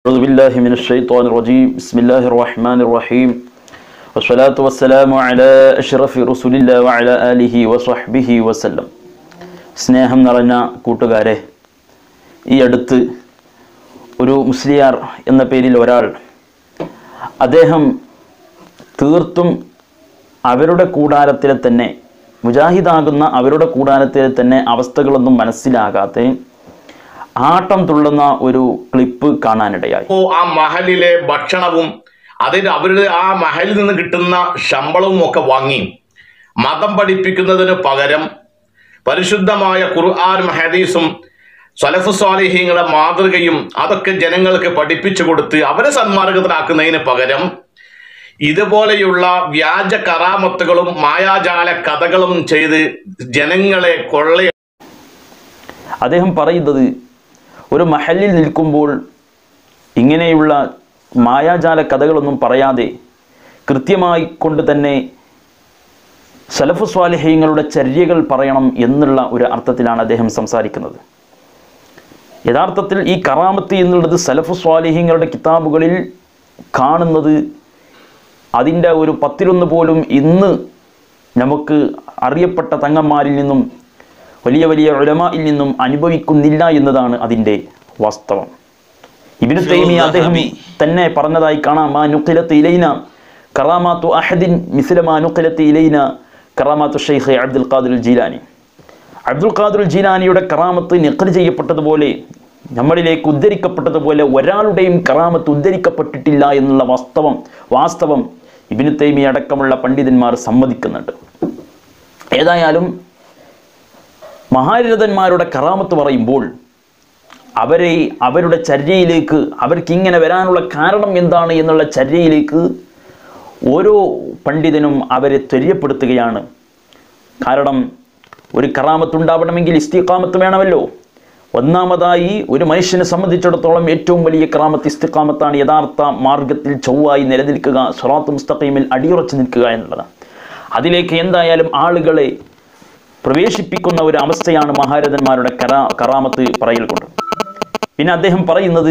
أعوذ بالله من الشيطان الرجيم بسم الله الرحمن الرحيم والصلاة والسلام على أشرف رسول الله وعلى آله وصحبه وسلم. സ്നേഹം നിറഞ്ഞ കൂട്ടുകാരെ, ഈ അടുത്ത് ഒരു മുസ്ലിയാർ എന്ന പേരിൽ ഒരാൾ, അദ്ദേഹം തീർത്തും അവരുടെ കൂടാരത്തിലെ തന്നെ, മുജാഹിദാകുന്ന അവരുടെ കൂടാരത്തിലെ തന്നെ അവസ്ഥകളൊന്നും മനസ്സിലാകാതെ ആട്ടം തുള്ളുന്ന ഒരു ക്ലിപ്പ് കാണാനിടയായി. ആ മഹലിലെ ഭക്ഷണവും അവരുടെ ആ മഹലിൽ നിന്ന് കിട്ടുന്ന ശമ്പളവും ഒക്കെ വാങ്ങി മതം പഠിപ്പിക്കുന്നതിന് പകരം പരിശുദ്ധമായ ഖുർആനും ഹദീസും സലഫ് സ്വാലിഹീങ്ങളുടെ മാതൃകയും അതൊക്കെ ജനങ്ങൾക്ക് പഠിപ്പിച്ചു കൊടുത്ത് അവരെ സന്മാർഗത്തിലാക്കുന്നതിന് പകരം ഇതുപോലെയുള്ള വ്യാജ കറാമത്തുകളും മായാജാല കഥകളും ചെയ്ത് ജനങ്ങളെ അദ്ദേഹം പറയുന്നത്, ഒരു മഹലിൽ നിൽക്കുമ്പോൾ ഇങ്ങനെയുള്ള മായാജാല കഥകളൊന്നും പറയാതെ കൃത്യമായി കൊണ്ട് തന്നെ സലഫ് സ്വാലിഹീങ്ങളുടെ ചര്യകൾ പറയണം എന്നുള്ള ഒരു അർത്ഥത്തിലാണ് അദ്ദേഹം സംസാരിക്കുന്നത്. യഥാർത്ഥത്തിൽ ഈ കറാമത്ത് എന്നുള്ളത് സലഫ് സ്വാലിഹീങ്ങളുടെ കിതാബുകളിൽ കാണുന്നത് അതിൻ്റെ ഒരു 10-1 പോലും ഇന്ന് നമുക്ക് അറിയപ്പെട്ട തങ്ങന്മാരിൽ നിന്നും വലിയ വലിയ ഉലമായിൽ നിന്നും അനുഭവിക്കുന്നില്ല എന്നതാണ് അതിൻ്റെ വാസ്തവം. ഇബ്നു തൈമിയ്യ അദ്ദേഹം തന്നെ പറഞ്ഞതായി കാണാം, മാ നുഖിലത്ത് ഇലൈന കറാമാത്തു അഹദിൻ മിസ്ല മാ നുഖിലത്ത് ഇലൈന കറാമാത്തു ഷെയ്ഖ് അബ്ദുൽ ഖാദിർ ജീലാനി. അബ്ദുൽ ഖാദിർ ജീലാനിയുടെ കറാമത്ത് നഖൽ ചെയ്യപ്പെട്ടതുപോലെ, നമ്മളിലേക്ക് ഉദ്ധരിക്കപ്പെട്ടതുപോലെ ഒരാളുടെയും കറാമത്ത് ഉദ്ധരിക്കപ്പെട്ടിട്ടില്ല എന്നുള്ള വാസ്തവം ഇബ്നു തൈമിയ്യ അടക്കമുള്ള പണ്ഡിതന്മാർ സമ്മതിക്കുന്നുണ്ട്. ഏതായാലും മഹാരഥന്മാരുടെ കറാമത്ത് പറയുമ്പോൾ അവരുടെ ചര്യയിലേക്ക്, അവർക്ക് ഇങ്ങനെ വരാനുള്ള കാരണം എന്താണ് എന്നുള്ള ചര്യയിലേക്ക് ഓരോ പണ്ഡിതനും അവരെ ത്വര്യപ്പെടുത്തുകയാണ്. കാരണം ഒരു കറാമത്ത് ഉണ്ടാവണമെങ്കിൽ ഇസ്തിഖാമത്ത് വേണമല്ലോ. ഒന്നാമതായി ഒരു മനുഷ്യനെ സംബന്ധിച്ചിടത്തോളം ഏറ്റവും വലിയ കറാമത്ത് ഇസ്തിഖാമത്താണ്, യഥാർത്ഥ മാർഗത്തിൽ ചൊവ്വായി നിലനിൽക്കുക, സിറാത്ത് മുസ്തഖീമിൽ അടിയുറച്ചു നിൽക്കുക എന്നുള്ളതാണ്. അതിലേക്ക് എന്തായാലും ആളുകളെ പ്രവേശിപ്പിക്കുന്ന ഒരു അവസ്ഥയാണ് മഹാരഥന്മാരുടെ കറാമത്ത് പറയൽ കൊണ്ട്. പിന്നെ അദ്ദേഹം പറയുന്നത്,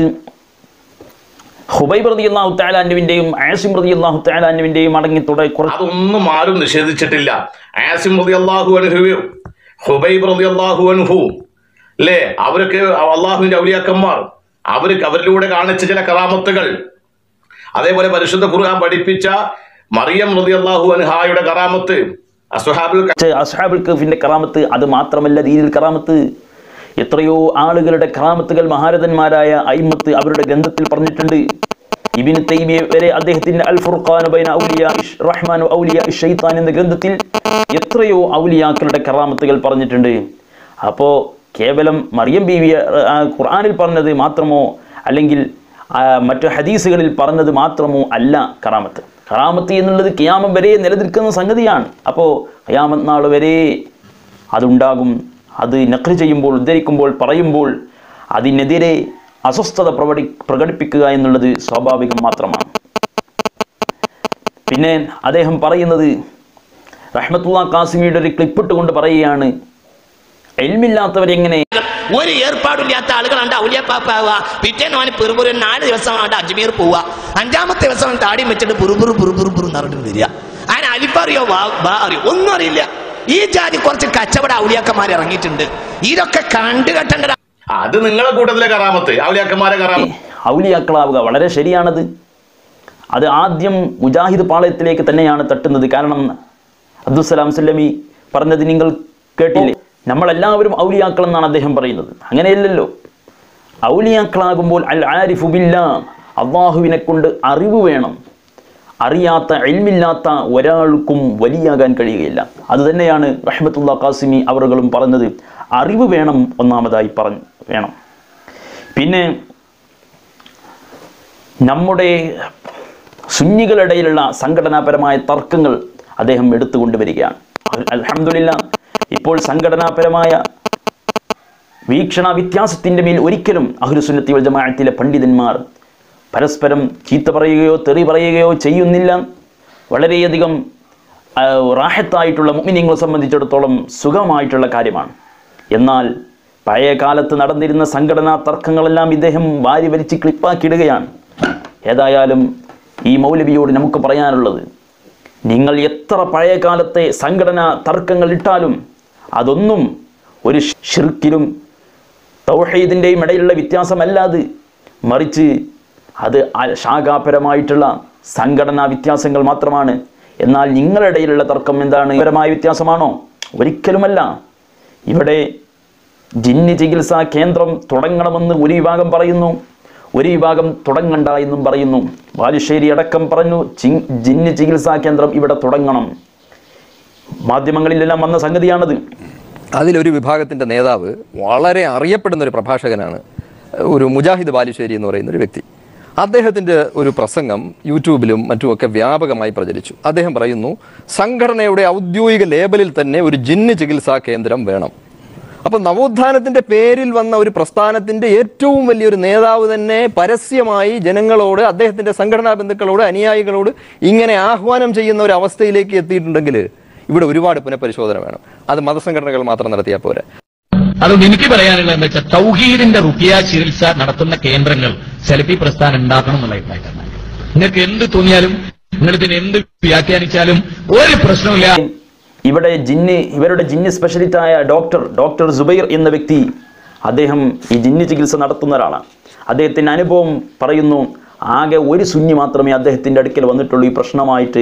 ഹുബൈബ് റളിയല്ലാഹു തആല അൻഹുവിന്റെയും ആസിം റളിയല്ലാഹു തആല അൻഹുവിന്റെയും അടങ്ങി അതൊന്നും ആരും നിഷേധിച്ചിട്ടില്ല. ആസിം റളിയല്ലാഹു അൻഹു, ഹുബൈബ് റളിയല്ലാഹു അൻഹു, അല്ലേ, അവരൊക്കെ അള്ളാഹുവിന്റെ ഔലിയാക്കന്മാർ, അവരിലൂടെ കാണിച്ച ചില കറാമത്തുകൾ, അതേപോലെ പരിശുദ്ധ ഖുർആൻ പഠിപ്പിച്ച മറിയം റളിയല്ലാഹു അൻഹായുടെ കറാമത്ത്, അസ്ഹാബുൽ കഹ്ഫിന്റെ കറാമത്ത്, അത് മാത്രമല്ല ദീനിൽ കറാമത്ത് എത്രയോ ആളുകളുടെ കറാമത്തുകൾ മഹാരഥന്മാരായ അയിമ്മത്ത് അവരുടെ ഗ്രന്ഥത്തിൽ പറഞ്ഞിട്ടുണ്ട്. ഇബ്നു തൈമിയ്യ വരെ അദ്ദേഹത്തിന്റെ അൽ ഫുർഖാൻ ബൈന ഔലിയാ റഹ്മാൻ വ ഔലിയാ ശൈത്താൻ എന്ന ഗ്രന്ഥത്തിൽ എത്രയോ ഔലിയാക്കളുടെ കറാമത്തുകൾ പറഞ്ഞിട്ടുണ്ട്. അപ്പോൾ കേവലം മറിയം ബീവി ഖുർആനിൽ പറഞ്ഞത് മാത്രമോ അല്ലെങ്കിൽ മറ്റു ഹദീസുകളിൽ പറഞ്ഞത് മാത്രമോ അല്ല കറാമത്ത്. കറാമത്ത് എന്നുള്ളത് ഖിയാമം വരെ നിലനിൽക്കുന്ന സംഗതിയാണ്. അപ്പോൾ ഖിയാമത്ത് നാൾ വരെ അതുണ്ടാകും. അത് നഖ്ൽ ചെയ്യുമ്പോൾ, ഉദ്ധരിക്കുമ്പോൾ, പറയുമ്പോൾ അതിനെതിരെ അസ്വസ്ഥത പ്രകടിപ്പിക്കുക എന്നുള്ളത് സ്വാഭാവികം മാത്രമാണ്. പിന്നെ അദ്ദേഹം പറയുന്നത്, റഹ്മത്തുള്ളാഹി ഖാസിമിയുടെ ഒരു ക്ലിപ്പിട്ട് കൊണ്ട് പറയുകയാണ്, ഇൽമില്ലാത്തവരെങ്ങനെ ഒരു ഏർപ്പാടില്ലാത്ത ആളുകളാണ്ട് ഔലിയാപ്പാവുക, പിറ്റേന്ന് അവന് പെറുപുറു 4 ദിവസം ആണ്ട് അജ്മീർ പോവുക, 5ാമത്തെ ദിവസം അവൻ താടിയും വെച്ചിട്ട് പുറുപുറു നടന്നു വരിക. അതിന് അലിഫറിയോ ബാ അറിയോ ഒന്നും അറിയില്ല. ഈ ജാതി കുറച്ച് കച്ചവട ഔലിയാക്കന്മാർ ഇറങ്ങിയിട്ടുണ്ട്. ഇതൊക്കെ കണ്ടു കെട്ടേണ്ട. അത് നിങ്ങളെ കൂട്ടത്തിലെ കറാമത്ത്, ഔലിയാക്കന്മാരെ കറാമത്ത്. ഔലിയാക്കളാവുക വളരെ ശരിയാണത്. അത് ആദ്യം മുജാഹിദ് പാളയത്തിലേക്ക് തന്നെയാണ് തട്ടുന്നത്. കാരണം അബ്ദുസ്സലാം സുല്ലമി പറഞ്ഞത് നിങ്ങൾ കേട്ടില്ലേ, നമ്മളെല്ലാവരും ഔലിയാക്കൾ എന്നാണ് അദ്ദേഹം പറയുന്നത്. അങ്ങനെയല്ലല്ലോ. ഔലിയാക്കളാകുമ്പോൾ അൽ ആരിഫു ബില്ലാഹ്, അള്ളാഹുവിനെ കൊണ്ട് അറിവ് വേണം. അറിയാത്ത ഇൽമില്ലാത്ത ഒരാൾക്കും വലിയാകാൻ കഴിയുകയില്ല. അതുതന്നെയാണ് റഹ്മത്തുള്ളാഹി ഖാസിമി അവറുകളും പറഞ്ഞത്. അറിവ് വേണം, ഒന്നാമതായി വേണം. പിന്നെ നമ്മുടെ സുന്നികളുടെയിലുള്ള സംഘടനാപരമായ തർക്കങ്ങൾ അദ്ദേഹം എടുത്തുകൊണ്ടുവരികയാണ്. അൽഹംദുലില്ലാഹ്, ഇപ്പോൾ സംഘടനാപരമായ വീക്ഷണ വ്യത്യാസത്തിൻ്റെ മേൽ ഒരിക്കലും അഹ്ലുസുന്നത്തി വൽ ജമാഅത്തിലെ പണ്ഡിതന്മാർ പരസ്പരം ചീത്ത പറയുകയോ തെറി പറയുകയോ ചെയ്യുന്നില്ല. വളരെയധികം റാഹത്തായിട്ടുള്ള മുഅ്മിനീങ്ങളെ സംബന്ധിച്ചിടത്തോളം സുഖമായിട്ടുള്ള കാര്യമാണ്. എന്നാൽ പഴയ കാലത്ത് നടന്നിരുന്ന സംഘടനാ തർക്കങ്ങളെല്ലാം ഇദ്ദേഹം വാരി വലിച്ച് ക്ലിപ്പാക്കിയിടുകയാണ്. ഏതായാലും ഈ മൗലവിയോട് നമുക്ക് പറയാനുള്ളത്, നിങ്ങൾ എത്ര പഴയ കാലത്തെ സംഘടനാ തർക്കങ്ങൾ ഇട്ടാലും അതൊന്നും ഒരു ഷിർക്കിലും തൗഹീദിൻ്റെയും ഇടയിലുള്ള വ്യത്യാസമല്ലാതെ മറിച്ച് അത് ശാഖാപരമായിട്ടുള്ള സംഘടനാ വ്യത്യാസങ്ങൾ മാത്രമാണ്. എന്നാൽ നിങ്ങളുടെ ഇടയിലുള്ള തർക്കം എന്താണ്? പരമായ വ്യത്യാസമാണോ? ഒരിക്കലുമല്ല. ഇവിടെ ജിന്ന് ചികിത്സാ കേന്ദ്രം തുടങ്ങണമെന്ന് ഒരു വിഭാഗം പറയുന്നു, ഒരു വിഭാഗം തുടങ്ങണ്ട എന്നും പറയുന്നു. ബാലുശ്ശേരി അടക്കം പറഞ്ഞു ജിന്ന് ചികിത്സാ കേന്ദ്രം ഇവിടെ തുടങ്ങണം. മാധ്യമങ്ങളിലെല്ലാം വന്ന സംഗതിയാണത്. അതിലൊരു വിഭാഗത്തിൻ്റെ നേതാവ് വളരെ അറിയപ്പെടുന്ന ഒരു പ്രഭാഷകനാണ്, ഒരു മുജാഹിദ് ബാലുശ്ശേരി എന്ന് പറയുന്ന ഒരു വ്യക്തി. അദ്ദേഹത്തിൻ്റെ ഒരു പ്രസംഗം യൂട്യൂബിലും മറ്റുമൊക്കെ വ്യാപകമായി പ്രചരിച്ചു. അദ്ദേഹം പറയുന്നു, സംഘടനയുടെ ഔദ്യോഗിക ലേബലിൽ തന്നെ ഒരു ജിന്ന് ചികിത്സാ കേന്ദ്രം വേണം. അപ്പം നവോത്ഥാനത്തിൻ്റെ പേരിൽ വന്ന ഒരു പ്രസ്ഥാനത്തിൻ്റെ ഏറ്റവും വലിയൊരു നേതാവ് തന്നെ പരസ്യമായി ജനങ്ങളോട്, അദ്ദേഹത്തിൻ്റെ സംഘടനാ ബന്ധുക്കളോട്, അനുയായികളോട് ഇങ്ങനെ ആഹ്വാനം ചെയ്യുന്ന ഒരു അവസ്ഥയിലേക്ക് എത്തിയിട്ടുണ്ടെങ്കിൽ ഇവിടെ ഒരുപാട് പുനഃപരിശോധന വേണം. അത് മതസംഘടനകൾ മാത്രം നടത്തിയാൽ പോരാ. അതുകൊണ്ട് എനിക്ക് പറയാനുള്ളത് എന്താ വെച്ചാൽ, തൗഹീദിന്റെ റുഖിയ ചികിത്സ നടത്തുന്ന കേന്ദ്രങ്ങൾ സലഫി പ്രസ്ഥാനം ഉണ്ടാക്കണം എന്നുള്ള അഭിപ്രായമാണ്. നിങ്ങൾക്ക് എന്ത് തോന്നിയാലും, നിങ്ങളിതിന് എന്ത് വ്യാഖ്യാനിച്ചാലും ഒരു പ്രശ്നമില്ല. ഇവിടെ ഇവരുടെ ജിന്ന് സ്പെഷ്യലിസ്റ്റായ ഡോക്ടർ സുബൈർ എന്ന വ്യക്തി, അദ്ദേഹം ഈ ജിന്ന് ചികിത്സ നടത്തുന്ന ഒരാളാണ്. അദ്ദേഹത്തിൻ്റെ അനുഭവം പറയുന്നു, ആകെ ഒരു സുന്നി മാത്രമേ അദ്ദേഹത്തിൻ്റെ അടുക്കൽ വന്നിട്ടുള്ളൂ. ഈ പ്രശ്നമായിട്ട്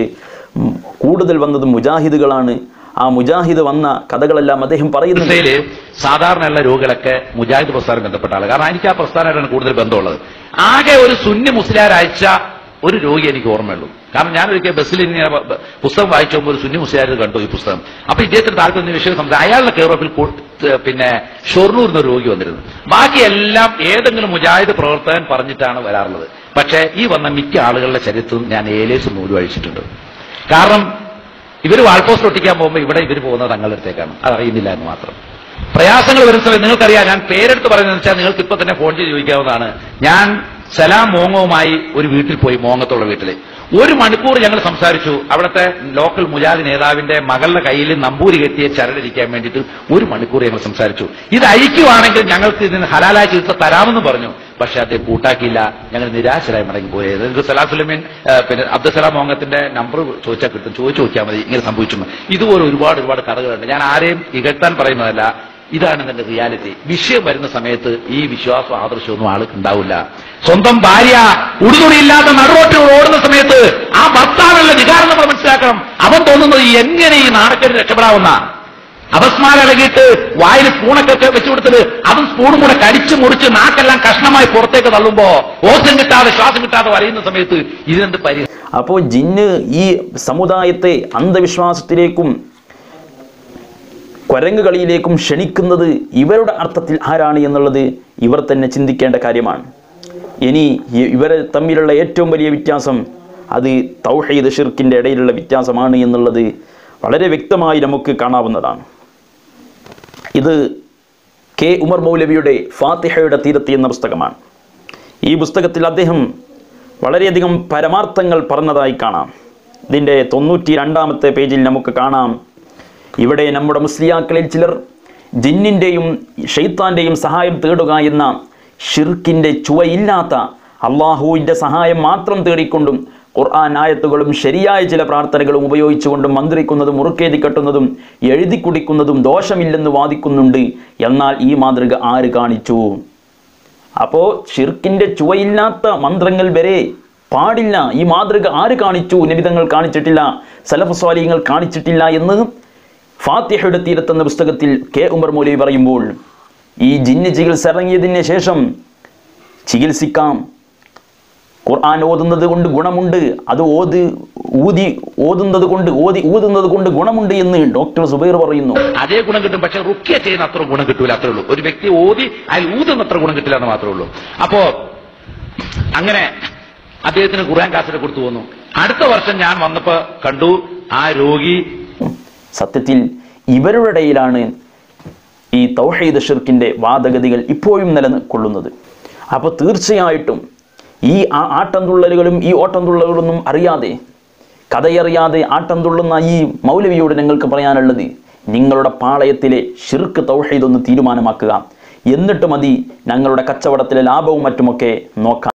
കൂടുതൽ വന്നത് മുജാഹിദുകളാണ്. ആ മുജാഹിദ് വന്ന കഥകളെല്ലാം അദ്ദേഹം പറയുന്നത്. സാധാരണയുള്ള രോഗികളൊക്കെ മുജാഹിദ് പ്രസ്ഥാനം ബന്ധപ്പെട്ട ആള്, കാരണം എനിക്ക് ആ പ്രസ്ഥാനമായിട്ടാണ് കൂടുതൽ ബന്ധമുള്ളത്. ആകെ ഒരു സുന്നി മുസ്ലിയാർ അയച്ച ഒരു രോഗി എനിക്ക് ഓർമ്മയുള്ളൂ. കാരണം ഞാൻ ഒരിക്കൽ ബസ്സിൽ ഇങ്ങനെ പുസ്തകം വായിച്ചു പോകുമ്പോൾ ഒരു സുന്നി മുസ്ലിയാർ കണ്ടു ഈ പുസ്തകം. അപ്പൊ ഇദ്ദേഹത്തിന് താല്പര്യം വിഷയം സംസാരിച്ചു. അയാളുടെ കെയറോപ്പിൽ പിന്നെ ഷൊർണൂരിൽ ഒരു രോഗി വന്നിരുന്നു. ബാക്കിയെല്ലാം ഏതെങ്കിലും മുജാഹിദ് പ്രവർത്തകൻ പറഞ്ഞിട്ടാണ് വരാറുള്ളത്. പക്ഷേ ഈ വന്ന മിക്ക ആളുകളുടെ ചരിത്രവും ഞാൻ ഏലേശം നൂല് അഴിച്ചിട്ടുണ്ട്. കാരണം ഇവർ വാൾപോസ്റ്റ് ഒട്ടിക്കാൻ പോകുമ്പോൾ ഇവിടെ ഇവർ പോകുന്നത് തങ്ങളുടെ അടുത്തേക്കാണ്, അതറിയുന്നില്ല എന്ന് മാത്രം. പ്രയാസങ്ങൾ വരുന്ന സമയത്ത് നിങ്ങൾക്കറിയാം, ഞാൻ പേരെടുത്ത് പറയുന്നത് വെച്ചാൽ നിങ്ങൾക്ക് ഇപ്പൊ തന്നെ ഫോൺ ചെയ്ത് ചോദിക്കാവുന്നതാണ്. ഞാൻ സലാം മോങ്ങവുമായി ഒരു വീട്ടിൽ പോയി, മോങ്ങത്തുള്ള വീട്ടിൽ 1 മണിക്കൂർ ഞങ്ങൾ സംസാരിച്ചു. അവിടുത്തെ ലോക്കൽ മുജാഹിദ് നേതാവിന്റെ മകളുടെ കയ്യിൽ നമ്പൂരി കെട്ടിയ ചരടിരിക്കാൻ വേണ്ടിയിട്ട് 1 മണിക്കൂർ ഞങ്ങൾ സംസാരിച്ചു. ഇത് അയക്കുവാണെങ്കിൽ ഞങ്ങൾക്ക് ഇതിന് ഹലാലായ ചികിത്സ തരാമെന്ന് പറഞ്ഞു. പക്ഷെ അദ്ദേഹം കൂട്ടാക്കിയില്ല. ഞങ്ങൾ നിരാശരായി മടങ്ങിപ്പോയത്. നിങ്ങൾക്ക് സലാസുലമീൻ പിന്നെ അബ്ദുസലാം മോങ്ങത്തിന്റെ നമ്പർ ചോദിച്ചാൽ കിട്ടും, ചോദിച്ചു നോക്കിയാൽ മതി ഇങ്ങനെ സംഭവിച്ചു. ഇതുപോലെ ഒരുപാട് കഥകളുണ്ട്. ഞാൻ ആരെയും ഇകഴ്ത്താൻ പറയുന്നതല്ല, ഇതാണ് ഇതിന്റെ റിയാലിറ്റി. വിഷയം വരുന്ന സമയത്ത് ഈ വിശ്വാസം ആദർശമൊന്നും ആൾക്ക് ഉണ്ടാവില്ല. സ്വന്തം ഭാര്യ ഉടുതുണിയില്ലാത്ത നടുറോട്ടിൽ ഓടുന്ന സമയത്ത് ആ ഭർത്താവുള്ള വികാരം നമ്മൾ മനസ്സിലാക്കണം. അവൻ തോന്നുന്നത് എങ്ങനെ ഈ നാണക്കേട് രക്ഷപ്പെടാവുന്ന, അപസ്മാരം ഇളകിയിട്ട് വായിൽ സ്പൂണൊക്കെ വെച്ചു കൊടുത്തത് അതും സ്പൂണും കൂടെ കടിച്ചു മുറിച്ച് നാക്കെല്ലാം കഷ്ണമായി പുറത്തേക്ക് തള്ളുമ്പോ ഓക്സിജൻ കിട്ടാതെ ശ്വാസം കിട്ടാതെ വരയുന്ന സമയത്ത് ഇതിനെന്ത് പരിഹാരം? അപ്പോൾ ജിന്ന് ഈ സമുദായത്തെ അന്ധവിശ്വാസത്തിലേക്കും കുരങ്ങുകളിയിലേക്കും ക്ഷണിക്കുന്നത് ഇവരുടെ അർത്ഥത്തിൽ ആരാണ് എന്നുള്ളത് ഇവർ തന്നെ ചിന്തിക്കേണ്ട കാര്യമാണ്. ഇനി ഇവരെ തമ്മിലുള്ള ഏറ്റവും വലിയ വ്യത്യാസം അത് തൗഹീദ് ഷിർക്കിൻ്റെ ഇടയിലുള്ള വ്യത്യാസമാണ് എന്നുള്ളത് വളരെ വ്യക്തമായി നമുക്ക് കാണാവുന്നതാണ്. ഇത് കെ ഉമർ മൗലവിയുടെ ഫാത്തിഹയുടെ തീരത്ത് എന്ന പുസ്തകമാണ്. ഈ പുസ്തകത്തിൽ അദ്ദേഹം വളരെയധികം പരമാർത്ഥങ്ങൾ പറഞ്ഞതായി കാണാം. ഇതിൻ്റെ 92-ാമത്തെ പേജിൽ നമുക്ക് കാണാം, ഇവിടെ നമ്മുടെ മുസ്ലിയാക്കളിൽ ചിലർ ജിന്നിൻ്റെയും ഷെയ്ത്താൻ്റെയും സഹായം തേടുക എന്ന ഷിർക്കിൻ്റെ ചുവയില്ലാത്ത അള്ളാഹുവിൻ്റെ സഹായം മാത്രം തേടിക്കൊണ്ടും ഖുർആൻ ആയത്തുകളും ശരിയായ ചില പ്രാർത്ഥനകളും ഉപയോഗിച്ചുകൊണ്ടും മന്ത്രിക്കുന്നതും മുറുക്കേതി കെട്ടുന്നതും എഴുതി കുടിക്കുന്നതും ദോഷമില്ലെന്ന് വാദിക്കുന്നുണ്ട്. എന്നാൽ ഈ മാതൃക ആര് കാണിച്ചു? അപ്പോൾ ഷിർക്കിൻ്റെ ചുവയില്ലാത്ത മന്ത്രങ്ങൾ വരെ പാടില്ല. ഈ മാതൃക ആര് കാണിച്ചു? നബിതങ്ങൾ കാണിച്ചിട്ടില്ല, സലഫ് സ്വാലിഹ്യങ്ങൾ കാണിച്ചിട്ടില്ല എന്ന് ഫാത്തിഹയുടെ തീരത്തെന്ന പുസ്തകത്തിൽ കെ ഉമർ മൗലവി പറയുമ്പോൾ, ഈ ജിന്ന് ചികിത്സ ഇറങ്ങിയതിന് ശേഷം ചികിത്സിക്കാം, ഖുർആൻ ഓതുന്നത് കൊണ്ട് ഗുണമുണ്ട്, അത് ഊതുന്നത് കൊണ്ട് ഗുണമുണ്ട് എന്ന് ഡോക്ടർ സുബൈർ പറയുന്നു. അതേ ഗുണം കിട്ടും, പക്ഷെ റുക്കിയ ചെയ്യുന്ന അത്ര ഗുണം കിട്ടൂല, അത്രേ ഉള്ളൂ. ഒരു വ്യക്തി ഓതി അതിൽ ഊതുന്ന അത്ര ഗുണം കിട്ടില്ല എന്ന് മാത്രമേ ഉള്ളൂ. അപ്പോ അങ്ങനെ അദ്ദേഹത്തിന് ഖുർആൻ ക്ലാസ്സിൽ കൊടുത്തു പോന്നു. അടുത്ത വർഷം ഞാൻ വന്നപ്പോ കണ്ടു ആ രോഗി. സത്യത്തിൽ ഇവരുടെ ഇടയിലാണ് ഈ തൗഹീദ് ഷിർക്കിൻ്റെ വാദഗതികൾ ഇപ്പോഴും നിലകൊള്ളുന്നത്. അപ്പോൾ തീർച്ചയായിട്ടും ഈ ആട്ടം തുള്ളലുകളും ഈ ഓട്ടം തുള്ളലുകളൊന്നും അറിയാതെ, കഥയറിയാതെ ആട്ടം തുള്ളുന്ന ഈ മൗലവിയോട് ഞങ്ങൾക്ക് പറയാനുള്ളത്, നിങ്ങളുടെ പാളയത്തിലെ ഷിർക്ക് തൗഹീദ് ഒന്ന് തീരുമാനമാക്കുക. എന്നിട്ട് മതി ഞങ്ങളുടെ കച്ചവടത്തിലെ ലാഭവും മറ്റുമൊക്കെ നോക്കാം.